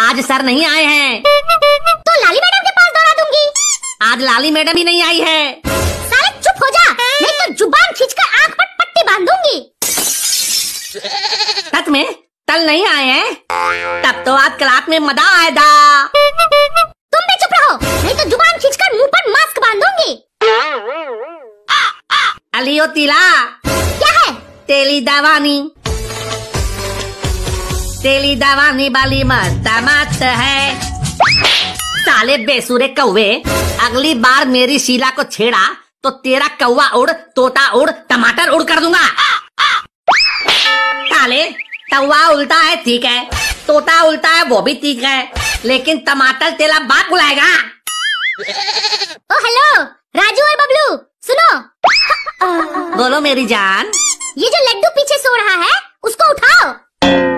आज सर नहीं आए हैं। तो लाली मैडम के पास दौड़ा दूंगी। आज लाली मैडम ही नहीं आई है। साले चुप हो जा, नहीं तो जुबान खींचकर आंख पर पट्टी बांध दूंगी। सच में कल नहीं आए हैं? तब तो आज क्लास में मजा आएगा। तुम भी चुप रहो, नहीं तो जुबान खींचकर मुंह पर मास्क बांध दूंगी। अलियो तीला, क्या है? तेली दवानी, तेली दवानी वाली मस्त है। साले बेसुरे कौवे, अगली बार मेरी शीला को छेड़ा तो तेरा कौवा उड़, तोता उड़, टमाटर उड़ कर दूंगा। साले कौवा उल्टा है ठीक है, तोता उल्टा है वो भी ठीक है, लेकिन टमाटर तेरा बाप बुलाएगा। ओ हेलो राजू और बबलू, सुनो। बोलो मेरी जान। ये जो लड्डू पीछे सो रहा है उसको उठाओ।